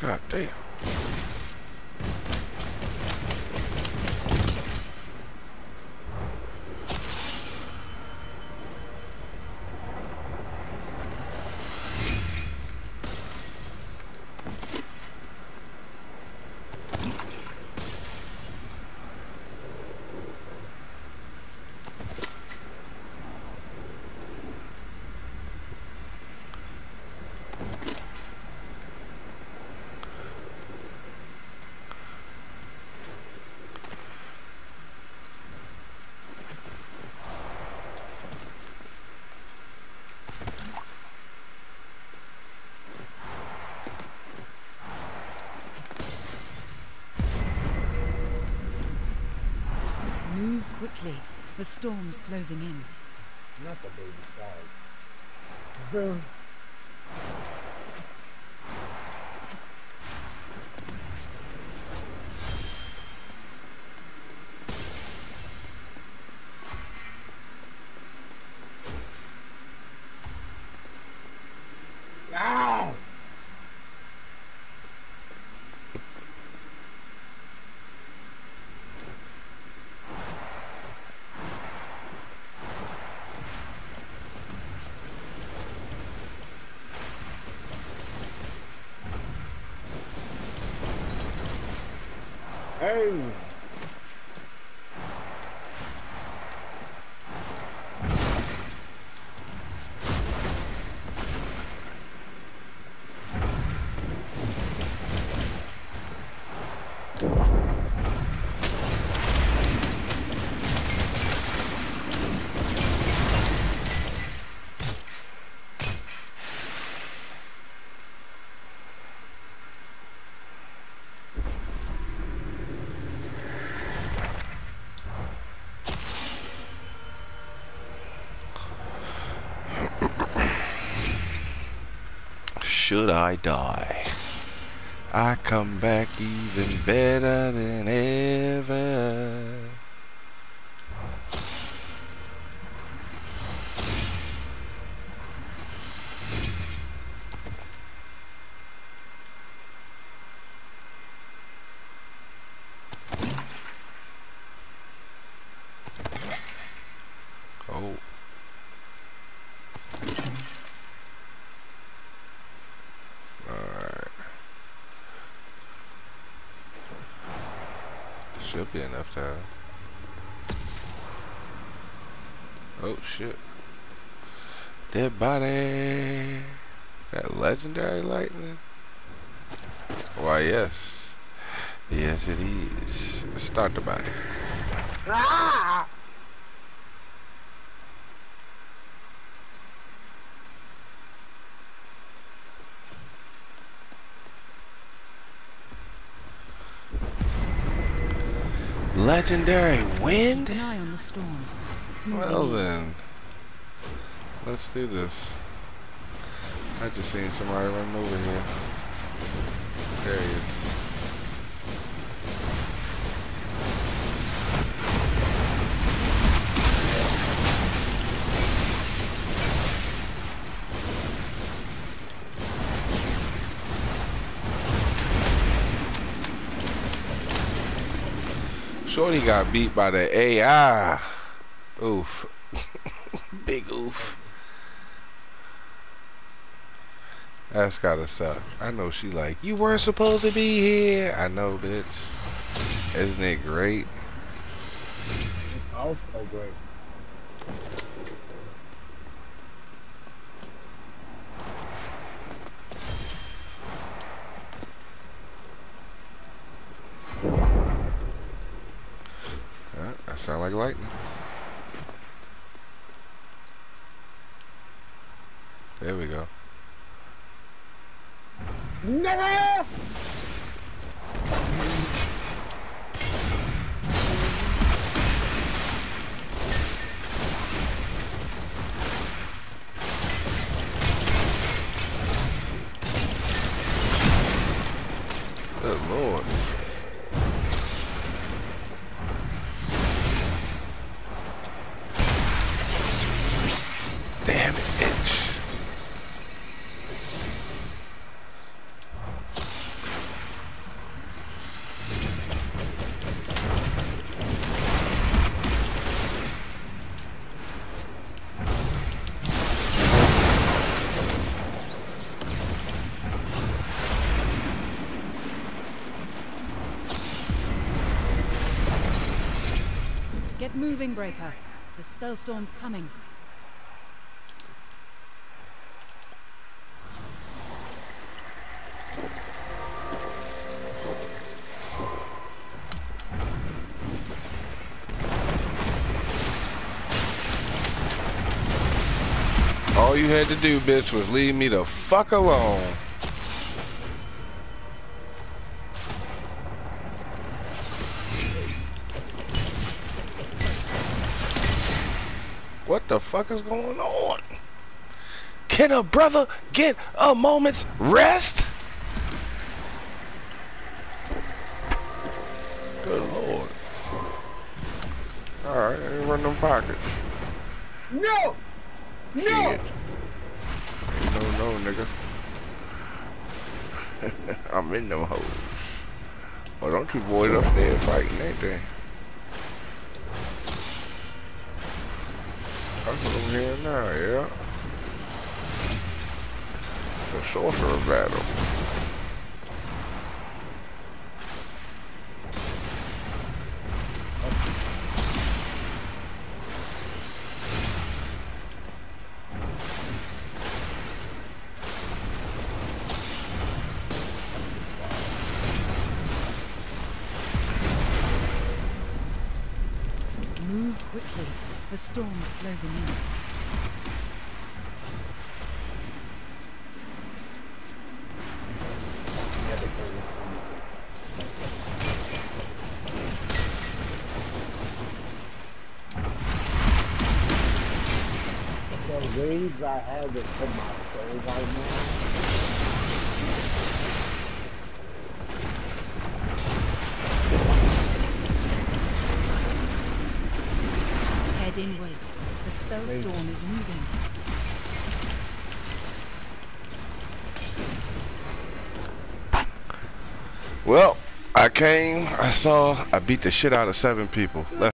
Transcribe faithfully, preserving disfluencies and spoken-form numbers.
God damn. Move quickly. The storm's closing in. Not the baby shark. Boom. Ow! Hey! Should I die, I come back even better than ever. Oh. Alright. Should be enough time. Oh shit. Dead body. That legendary lightning? Why yes. Yes it is. Start the body. Ah! Legendary wind? Keep an eye on the storm. It's moving Well in. then. Let's do this. I just seen somebody run over here. There he is. Shorty got beat by the A I. Oof. Big oof. That's gotta suck. I know she like, you weren't supposed to be here. I know, bitch. Isn't it great? Also great. Uh, that sound like lightning. There we go. No! Good lord. Damn it, bitch. Moving breaker. The spellstorm's coming. All you had to do, bitch, was leave me the fuck alone. What the fuck is going on? Can a brother get a moment's rest? Good lord. Alright, let me run them pockets. No! No! Shit. No, no, nigga. I'm in them hoes. Oh, don't you boys up there fighting that thing? I'm over here now, yeah. The sorcerer battle. Move quickly. The storm's closing in. The rage I have is for my soul right now. Head inwards. The spellstorm is moving. Well, I came, I saw, I beat the shit out of seven people. Let's